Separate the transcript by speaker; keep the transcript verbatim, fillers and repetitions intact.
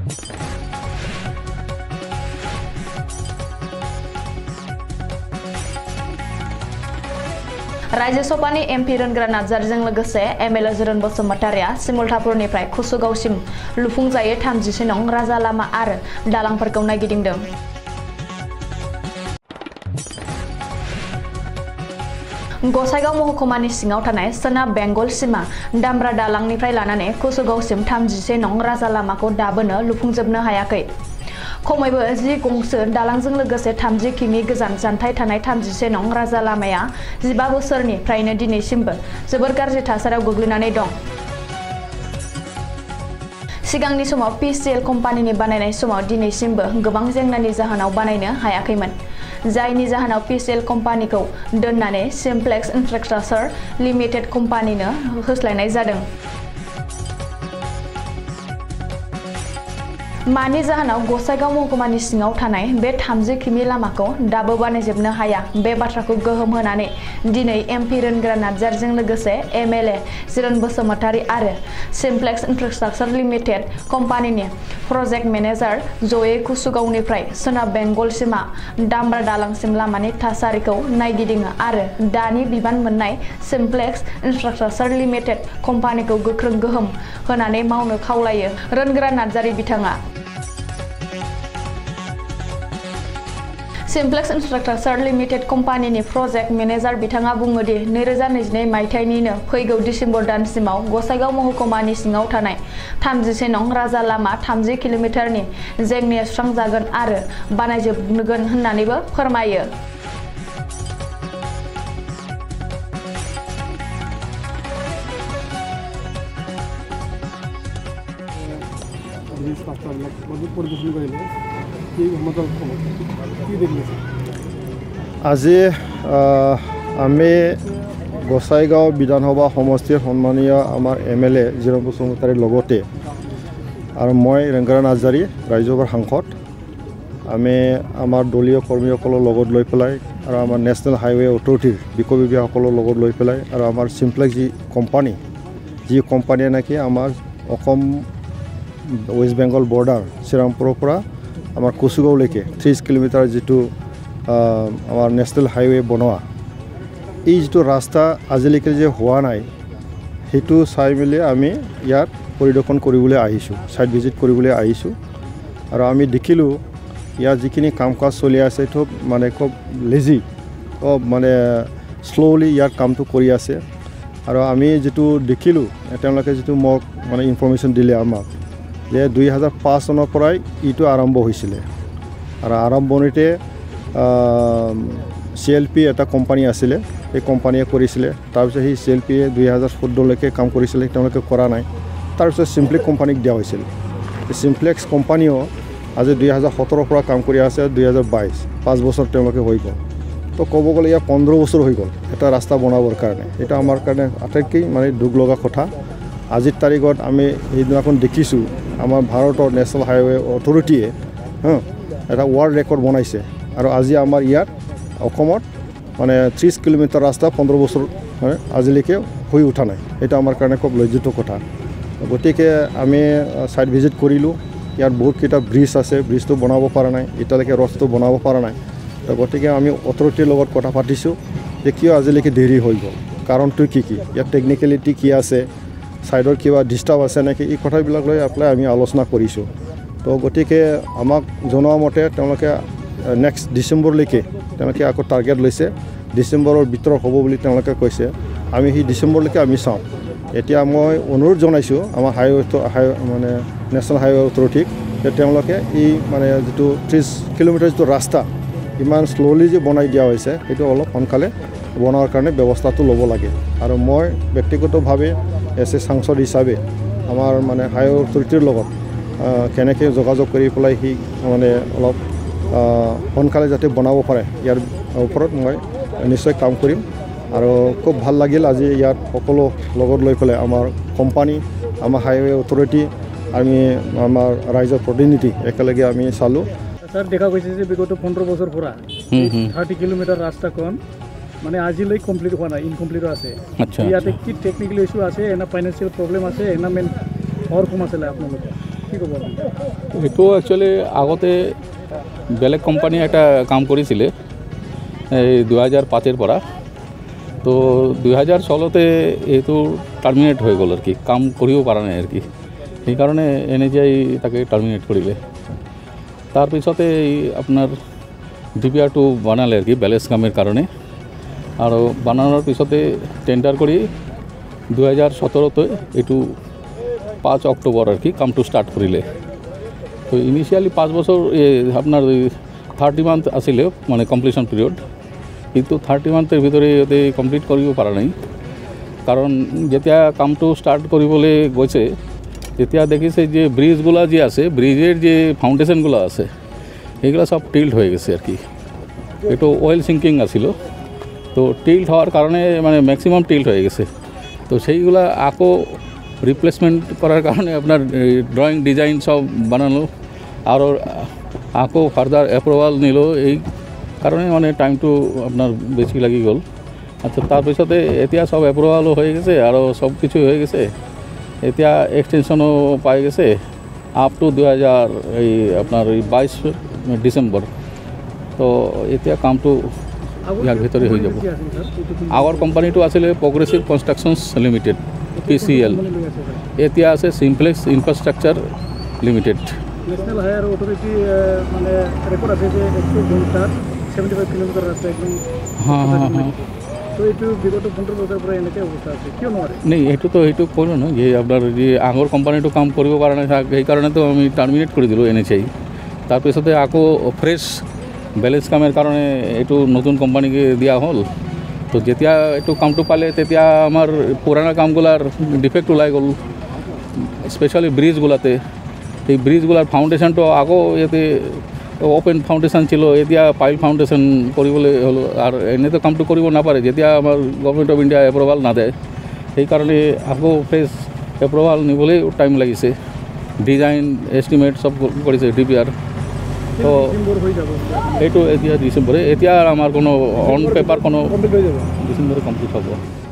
Speaker 1: राज्य सभानि एमपि रोनग्रा नार्जारीजों लोगोसे एमएलए जिरन बसुमतारिया सिमुलतापुरनिफ्राय कुसुगावसिम लुफुंजायै थामजिसे नं राजा लामा आरो दालांफोरखौ नायगिदिंदों। गसाइगाव महकुमानि सिङाव थानाय सोनाब बेंगल सीमा दामब्रा दालांनिफ्राय लानानै कुसुगावसिम थामजिसे नं राजा लामाखौ दाबोनो लुफुंजोबनो हायाखै। खमैबो जि गंसो दालांजों लोगोसे थामजि किमि गोजान जानथाय थानाय थामजिसे नं राजा लामाया जिबा बोसोरनिफ्रायनो दिनैसिमबो जोबोर गाज्रि थासारियाव गोग्लैनानै दं। सिगांनि समाव पिसिएल कम्पानिनि बानायनाय समाव दिनैसिमबो गोबां जेंनानि जाहोनाव बानायनो हायाखैमोन, जायनि जाहोनाव पिसिएल कम्पानिखौ दोननानै सिम्प्लेक्स इन्फ्रास्ट्राक्चार लिमिटेड कम्पानिनो होस्लायनाय जादों। मानि जाहोनाव गसाइगाव महकुमानि सिङाव थानाय बे थामजि किमि लामाखौ दाबो बानायजोबनो हाया, बे बाथ्राखौ गोहोम होनानै दिनै एमपि रोनग्रा नार्जारीजों लोगोसे एमएलए जिरन बसुमतारी आरो सिम्प्लेक्स इन्फ्रास्ट्राक्चार लिमिटेड कम्पानिनि प्रजेक्ट मेनेजार जयै कुसुगावनिफ्राय सोनाब बेंगल सीमा दामब्रा दालांसिम लामानि थासारिखौ नायगिदिङो आरो दानि बिबान मोननाय सिम्प्लेक्स इन्फ्रास्ट्राक्चार लिमिटेड कम्पानिखौ गोख्रों गोहोम होनानै मावनो खावलायो। रोनग्रा नार्जारी बिथाङा सिम्प्लेक्स इन्फ्रास्ट्राक्चार लिमिटेड कम्पानिनि प्रजेक्ट मेनेजार बिथाङा बुङो दि नैरोजा नैजिनै मायथाइनिनो फैगौ डिसेम्बर दानसिमाव गसाइगाव महकुमानि सिङाव थानाय थामजिसे नं राजा लामा थामजि किल'मिटारनि जेंनाया सुस्रांजागोन आरो बानायजोबगोन होननानैबो फोरमायो।
Speaker 2: আজি আমি গোসাইগাঁও বিধানসভা সমষ্টিৰ সন্মানীয় আমাৰ এম এল এ জিৰণ বসুমতাৰীৰ লগতে আৰু মই ৰেংগৰা নাৰ্জাৰী ৰাজ্যসভাৰ সাংসদ আমি আমাৰ দলীয় কৰ্মীসকলৰ লগত লৈ পেলাই আৰু আমাৰ নেশ্যনেল হাইৱে অথৰিটিৰ বিষয়ববীয়াসকলৰ লগত লৈ পেলাই আৰু আমাৰ চিম্প্লেক্স যি কোম্পানী যি কোম্পানীয়ে নেকি আমাৰ অসম ৱেষ্ট বেংগল বৰ্ডাৰ শ্ৰীৰামপুৰৰ পৰা আমাৰ কুচুগাঁওলৈকে ত্ৰিছ কিলোমিটাৰ যিটো আমাৰ নেশ্যনেল হাইৱে বনোৱা, এই যিটো ৰাস্তা আজিলৈকে যে হোৱা নাই সেইটো চাই মেলি আমি ইয়াত পৰিদৰ্শন কৰিবলৈ আহিছোঁ, ছাইট ভিজিট কৰিবলৈ আহিছোঁ। আৰু আমি দেখিলোঁ ইয়াত যিখিনি কাম কাজ চলি আছে সেইটো মানে খুব লেজি, খুব মানে শ্ল'লি ইয়াৰ কামটো কৰি আছে। আৰু আমি যিটো দেখিলোঁ তেওঁলোকে যিটো মোক মানে ইনফৰ্মেশ্যন দিলে আমাক যে দুই হাজাৰ পাঁচ চনৰ পৰাই ইটো আৰম্ভ হৈছিলে আৰু আৰম্ভণিতে চি এল পি এটা কোম্পানী আছিলে, সেই কোম্পানীয়ে কৰিছিলে। তাৰপিছত সেই চি এল পিয়ে দুই হাজাৰ চৈধ্যলৈকে কাম কৰিছিলে, তেওঁলোকে কৰা নাই। তাৰপিছত চিম্প্লেক্স কোম্পানীক দিয়া হৈছিল। চিম্প্লেক্স কোম্পানীও আজি দুই হাজাৰ সোতৰৰ পৰা কাম কৰি আছে, দুই হাজাৰ বাইছ পাঁচ বছৰ তেওঁলোকে হৈ গ'ল। তো ক'ব গ'লে ইয়াৰ পোন্ধৰ বছৰ হৈ গ'ল এটা ৰাস্তা বনাবৰ কাৰণে। এটা আমাৰ কাৰণে আটাইতকৈ মানে দুখ লগা কথা। আজিৰ তাৰিখত আমি সেইদিনাখন দেখিছোঁ আমাৰ ভাৰতৰ নেশ্যনেল হাইৱে অথৰিটিয়ে হা এটা ৱৰ্ল্ড ৰেকৰ্ড বনাইছে আৰু আজি আমাৰ ইয়াত অসমত মানে ত্ৰিছ কিলোমিটাৰ ৰাস্তা পোন্ধৰ বছৰ মানে আজিলৈকে হৈ উঠা নাই। সেইটো আমাৰ কাৰণে খুব লজ্জিত কথা। গতিকে আমি ছাইট ভিজিট কৰিলোঁ, ইয়াত বহুতকেইটা ব্ৰিজ আছে, ব্ৰিজটো বনাব পৰা নাই, এতিয়ালৈকে ৰডটো বনাব পৰা নাই। তো গতিকে আমি অথৰিটিৰ লগত কথা পাতিছোঁ যে কিয় আজিলৈকে দেৰি হৈ গ'ল, কাৰণটো কি কি, ইয়াত টেকনিকেলিটি কি আছে, ছাইডৰ কিবা ডিষ্টাৰ্ব আছে নেকি, এই কথাবিলাক লৈ পেলাই আমি আলোচনা কৰিছোঁ। তো গতিকে আমাক জনোৱা মতে তেওঁলোকে নেক্সট ডিচেম্বৰলৈকে তেওঁলোকে আকৌ টাৰ্গেট লৈছে, ডিচেম্বৰৰ ভিতৰত হ'ব বুলি তেওঁলোকে কৈছে। আমি সেই ডিচেম্বৰলৈকে আমি চাওঁ। এতিয়া মই অনুৰোধ জনাইছোঁ আমাৰ হাইৱে হাই মানে নেশ্যনেল হাইৱে অথৰিটিক যে তেওঁলোকে এই মানে যিটো ত্ৰিছ কিলোমিটাৰ যিটো ৰাস্তা ইমান শ্ল'লি যে বনাই দিয়া হৈছে সেইটো অলপ সোনকালে বনোৱাৰ কাৰণে ব্যৱস্থাটো ল'ব লাগে। আৰু মই ব্যক্তিগতভাৱে এছ এ সাংসদ হিচাপে আমাৰ মানে হাইৱে অথৰিটিৰ লগত কেনেকৈ যোগাযোগ কৰি পেলাই সি মানে অলপ সোনকালে যাতে বনাব পাৰে ইয়াৰ ওপৰত মই নিশ্চয় কাম কৰিম। আৰু খুব ভাল লাগিল আজি ইয়াত সকলো লগত লৈ পেলাই আমাৰ কোম্পানী, আমাৰ হাইৱে অথৰিটি, আমি আমাৰ ৰাইজৰ প্ৰতিনিধি একেলগে আমি চালোঁ।
Speaker 3: স্যার দেখা গৈছে যে বিগত পনেরো বছর পৰা থার্টি কিলোমিটার রাস্তাখন মানে আজিলৈ কমপ্লিট হোৱা নাই, ইনকমপ্লিট আছে। ইয়াতে কি টেকনিক্যাল ইস্যু আছে, এনা ফাইনেন্সিয়েল প্রবলেম আছে, এনা মেন और कम आছিলে আপোনালোকে কি ক'ব
Speaker 4: এইটো একচুৱেলি আগতে বেলেগ কোম্পানী এটা কাম কৰিছিলে এই দুহেজাৰ পাঁচৰ পৰা তো দুহেজাৰ ষোল্লতে এইটো টাৰ্মিনেট হৈ গ'ল আৰু কি কাম কৰিব পৰা নাই আৰু কি সেইকাৰণে এন এ জি আই তাকে টাৰ্মিনেট কৰিলে তাৰপিছতে এই আপোনাৰ ডি পি আৰটো বনালে আৰু কি বেলেঞ্চ কামেৰ কাৰণে আৰু বনানোর পিছতে টেন্ডার কৰি দুহেজাৰ সোতৰতে এইটো পাঁচ অক্টোবৰ আর কি কামটো স্টার্ট করিলে তো ইনিশিয়ালি পাঁচ বছর আপনার থার্টি মান্থ আসলে মানে কমপ্লিশন পিরিয়ড কিন্তু থার্টি মান্থের ভিতরে এতে কমপ্লিট কৰিব পৰা নাই কারণ যেতিয়া কামটো স্টার্ট কৰিবলৈ গৈছে তেতিয়া দেখিছে যে ব্রিজগুলা যে আছে ব্রিজের যে ফাউন্ডেশনগুলো আছে এগুলো সব টিল্ট হয়ে গেছে আর কি এটা অয়েল সিঙ্কিং আছিল তো টিল্ট হওয়ার কারণে মানে ম্যাক্সিমাম টিল্ট হয়ে গেছে তো সেইগুলা আকৌ রিপ্লেসমেন্ট করার কারণে আপনার ড্রয়িং ডিজাইন সব বানানো আর আকৌ ফার্দার অ্যাপ্রুভাল নিল এই কারণে মানে টাইমটো আপনার বেশি লাগি গেল আচ্ছা তারপিছতে এতিয়া সব অ্যাপ্রুভালও হয়ে গেছে আর সব কিছু হয়ে গেছে এতিয়া এক্সটেনশনও পাই গেছে আপ টু দুই হাজার এই আপনার এই বাইশ ডিসেম্বর তো এতিয়া কামটো ইয়ার ভিতরে হয়ে যাব আগর কোম্পানিটো আসলে progressive constructions limited P C L এতিয়া আছে Simplex Infrastructure limited
Speaker 3: National highway authority মানে রেকর্ড আছে যে একশো ঘন্টার সেভেন্টি ফাইভ কিলোমিটার রাস্তা একদম
Speaker 4: হ্যাঁ হ্যাঁ হ্যাঁ
Speaker 3: তো এইটো বিগত পনেরো বছর পরে এনেকে অবস্থা আছে কিয় নোৱাৰে
Speaker 4: নেই এইটো তো এইটো করো না যে আপনার যে আগর কোম্পানিটো কাম কৰিব পৰা নাই সেই কারণে তো আমি টার্মিনেট করে দিল এন এইচ আই তারপিছতে আকৌ ফ্রেশ বেলেঞ্চ কামের কারণে এইটো নতুন কোম্পানিকে দিয়া হল তো যেতিয়া এইটো কামটো পালে তেতিয়া আমার পুরানা কামগুলার ডিফেক্ট ওলাই গ'ল স্পেশালি ব্রিজগুলাতে এই ব্রিজগুলার ফাউন্ডেশনটো আকৌ ইয়াতে ওপেন ফাউন্ডেশন ছিল এতিয়া পাইল ফাউন্ডেশন কৰিবলৈ হলো আর এনেতো কামটো কৰিব নাপারে যেতিয়া আমার গভর্নমেন্ট অফ ইন্ডিয়া এপ্রুভাল না দেয় সেই কারণে আকৌ ফ্রেশ এপ্রুভাল নিবলৈ টাইম লাগিছে ডিজাইন এস্টিমেট সব কৰিছে ডি পি আর তো এইটো এতিয়া ডিসেম্বরে এতিয়া আমার কোনো অন পেপার কোনো
Speaker 3: কমপ্লিট হৈ যাব
Speaker 4: ডিসেম্বরে কমপ্লিট হ'ব